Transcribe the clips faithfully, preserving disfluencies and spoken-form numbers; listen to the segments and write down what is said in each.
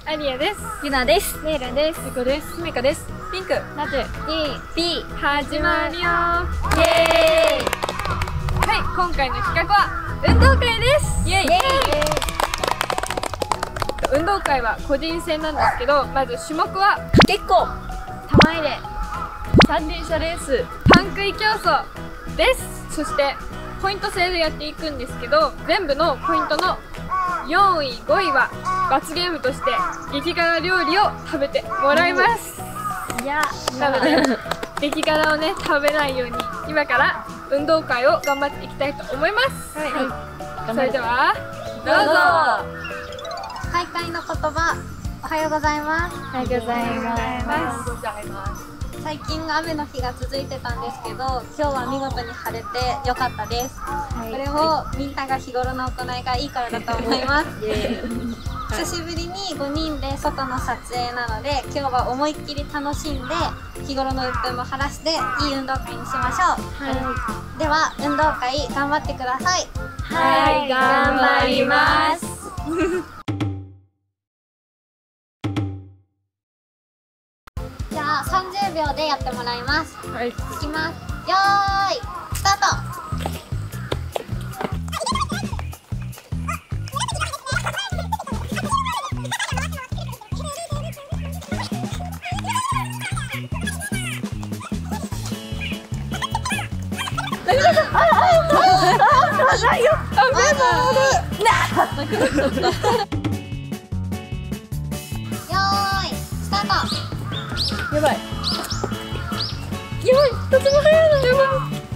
アリアです。 ゆなです。 レイラです。 ゆこです。 みかです。 ピンク。 ナツ。 ピー。 始まるよー。イエーイ。はい、今回の企画は運動会です。イエーイ。運動会は個人戦なんですけど、まず種目は結構玉入れ、 三輪車レース、 パン食い競争です。そしてポイント制でやっていくんですけど、全部のポイントのよんい、ごいは罰ゲームとして激辛料理を食べてもらいます。 いやなので激辛をね食べないように今から運動会を頑張っていきたいと思います。はい、はい、それではどうぞ。 大会の言葉、おはようございます。 おはようございます。 最近雨の日が続いてたんですけど、今日は見事に晴れて良かったです。 はい、 これもみんなが日頃の行いがいいからだと思います。久しぶりにごにんで外の撮影なので、今日は思いっきり楽しんで日頃の鬱憤も晴らしていい運動会にしましょう。はい、では運動会頑張ってください。 はい、頑張ります。 じゃあさんじゅうびょうでやってもらいます。 はい、いきます。よーいスタート。 やばい。 やばい、とても早いの。やばい。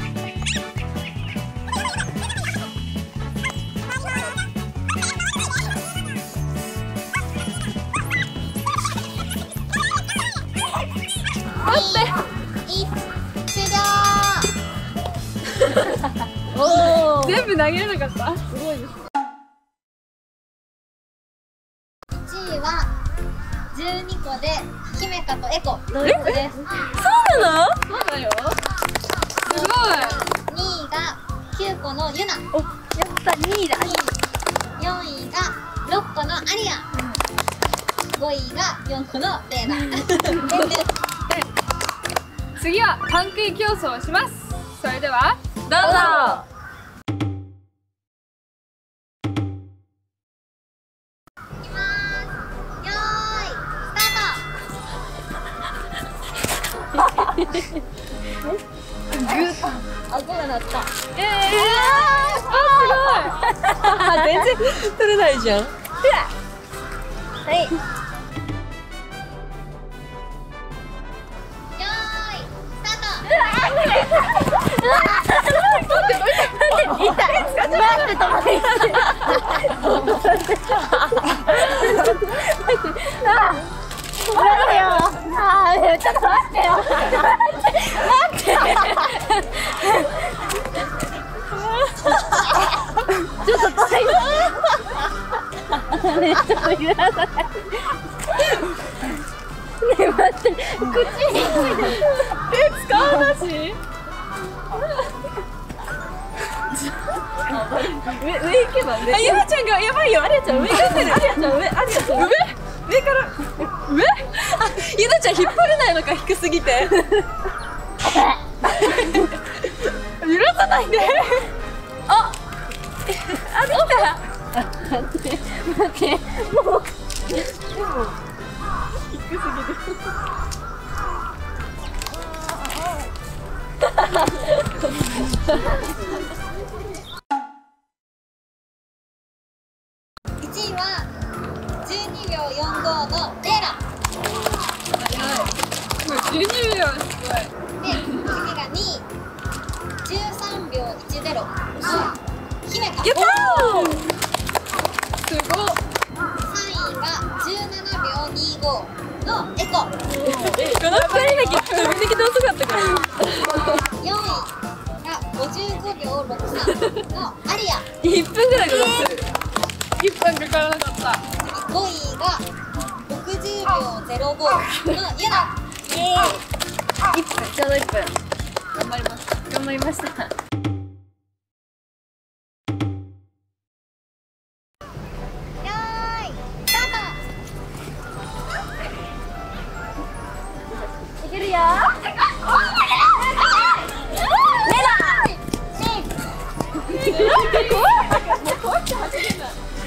待って。い終了。 おお。 全部投げれなかった。 すごいです。 いちいはじゅうにこで姫香とエコ同率です。 そうなの？ そうだよ。 すごい。 にいがきゅうこのユナ。 お、やったにいだ。 よんいがろっこのアリア。ごいがよんこのレイナ。 次はパン食い競争をします。それではどうぞ。 いきます。よーいスタート。 顎が鳴った。 ええー、あ、 全然取れないじゃん。 はい。 よーいスタート。 痛い。待って止まって。待ってよ。ああ、ちょっと待ってよ。待って。ちょっと遠い。ね、ちょっと揺らさない。ねえ、待って。口に手使わなし。 上上行けば上。 あ、ゆなちゃんがやばいよ。ありあちゃん上行ってる。ありあちゃん上。ありあちゃん上。上から上。あ、ゆなちゃん引っ張れないのか、低すぎて。揺らさないで。あ、あ、できた。 待って待ってもう低すぎる。 いちいはじゅうにびょうよんごのレイラ。 じゅうにびょうすごい。 で、次がにいじゅうさんびょういちゼロの姫香。 やったー。すごい。 さんいがじゅうななびょうにごのエコ。 このふたりだけめちゃくちゃ遅かったから。 よんいがごじゅうごびょうろくさんのアリア。 いっぷんぐらいかかってる。いっぷんかからなかった。 次ごいがろくじゅうびょうゼロごのユナ。 イエーイ。いっぷん、ちょうどいっぷん。頑張ります。頑張りました。 よーいスタート。 怖くて走れない。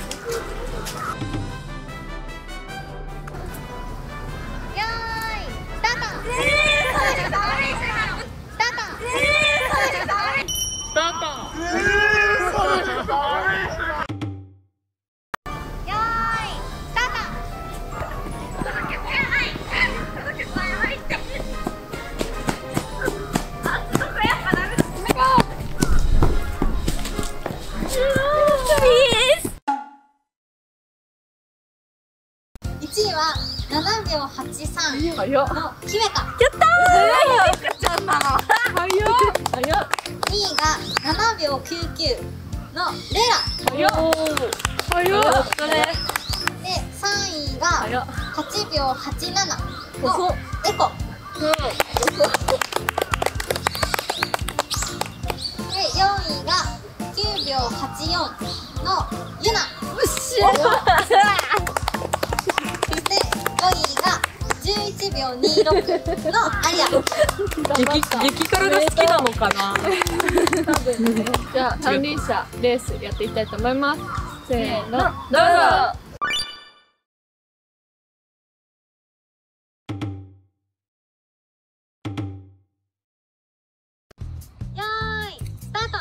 よーいスタート。スタート。 スタート。 よーいスタート。 いちいはななびょうはちさんの早っ。 姫香。 早っ。 にいがななびょうきゅうきゅうのレイラ。 早っ。早っ。 でさんいが早っ。 はちびょうはちななのエコ。でよんいがきゅうびょうはちよんのユナ。そしてごいがじゅういちびょうにじゅうろくのアリア。 激激辛が好きなのかな。 じゃあ三輪車レースやっていきたいと思います。せーの、どうぞ。 よーいスタート。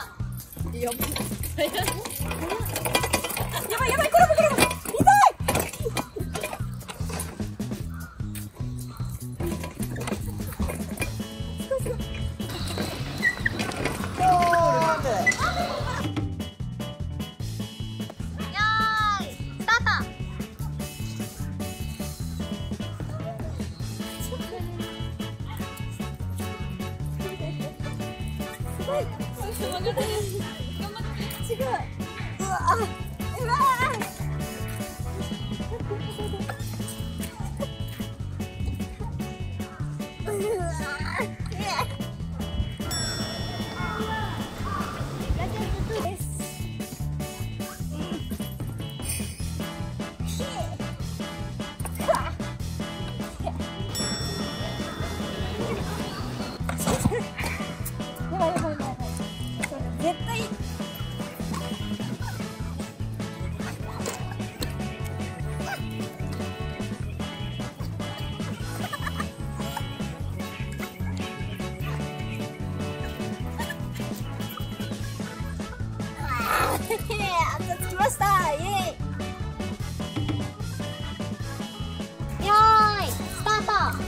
よーいスタート。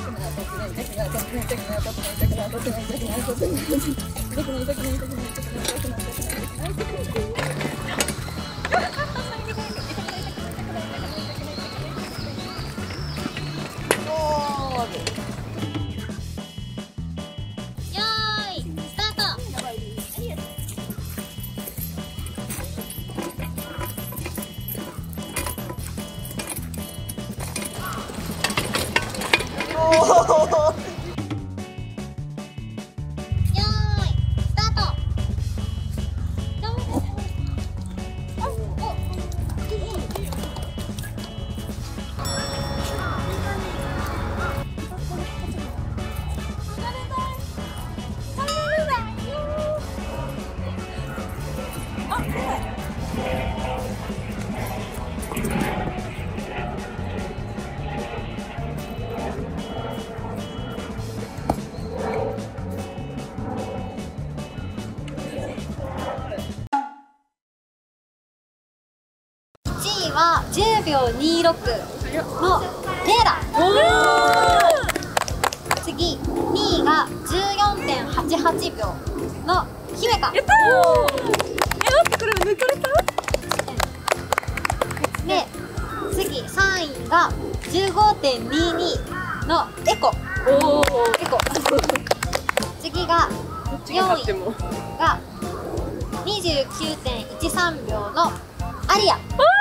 よーいスタート。よーいスタート。いちいはじゅうびょうにじゅうろくのレイラ。次にいがじゅうよんてんはちはちびょうの姫香。 やったー。え、待ってこれ抜かれた？ で次さんいがじゅうごてんにじゅうにのエコ。 おお。 エコ次がよんいも。 がにじゅうきゅうてんいちさんびょうのアリア。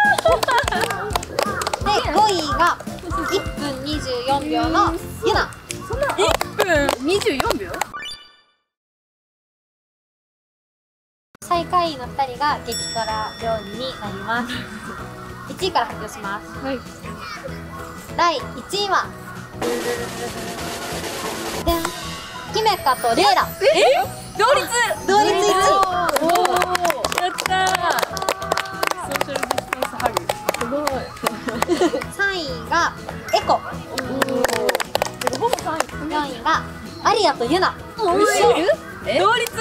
でごいがいっぷんにじゅうよんびょうのユナ。 いっぷんにじゅうよんびょう？ 最下位のふたりが激辛料理になります。いちいから発表します。 はい。 だいいちいはでん姫香とレイラ。 え？同率。 同率いちい。 おお。やったー。 さんいがエコ、よんいがアリアとユナ。 え同率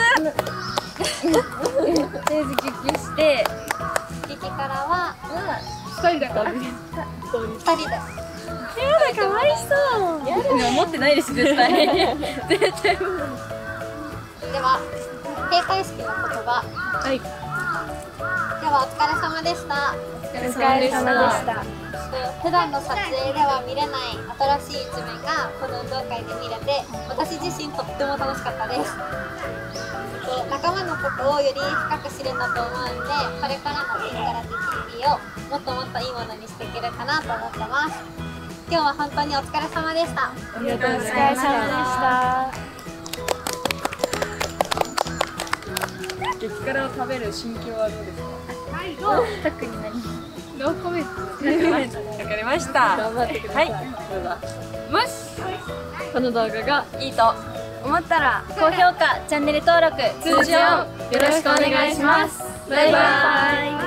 とりあえず激して激辛はふたりだからね。 ふたりで。 かわいそういや持ってないです絶対絶対では閉会式の言葉。 はいではお疲れ様でした。 お疲れ様でした普段の撮影では見れない新しい一面がこの運動会で見れて、私自身とっても楽しかったです。仲間のことをより深く知れたと思うんで、これからのピンカラティ ティーブイ をもっともっといいものにしていけるかなと思ってます。今日は本当にお疲れ様でした。 ありがとうごお疲れ様でした激辛を食べる心境はどうですか？ 特に何もノーコメント。 わかりました頑張ってください、 はいもしこの動画がいいと思ったら高評価チャンネル登録通知オンよろしくお願いします。バイバイ。